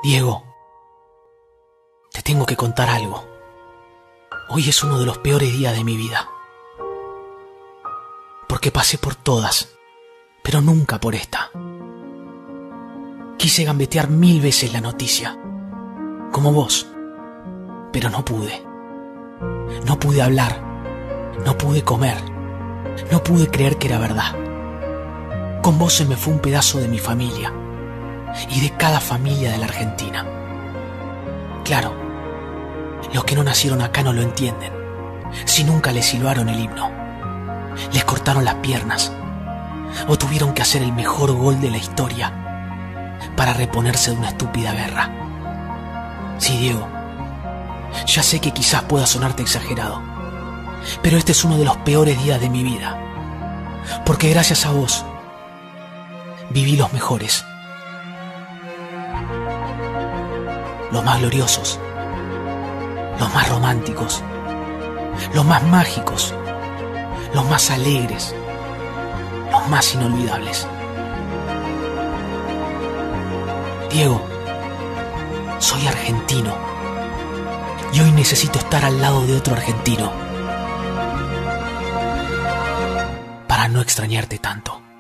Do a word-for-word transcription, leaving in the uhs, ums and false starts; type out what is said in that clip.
Diego, te tengo que contar algo. Hoy es uno de los peores días de mi vida. Porque pasé por todas, pero nunca por esta. Quise gambetear mil veces la noticia, como vos, pero no pude. No pude hablar, no pude comer, no pude creer que era verdad. Con vos se me fue un pedazo de mi familia y de cada familia de la Argentina. Claro, los que no nacieron acá no lo entienden. Si nunca les silbaron el himno, les cortaron las piernas o tuvieron que hacer el mejor gol de la historia para reponerse de una estúpida guerra. Sí, Diego, ya sé que quizás pueda sonarte exagerado, pero este es uno de los peores días de mi vida, porque gracias a vos viví los mejores, los más gloriosos, los más románticos, los más mágicos, los más alegres, los más inolvidables. Diego, soy argentino y hoy necesito estar al lado de otro argentino para no extrañarte tanto.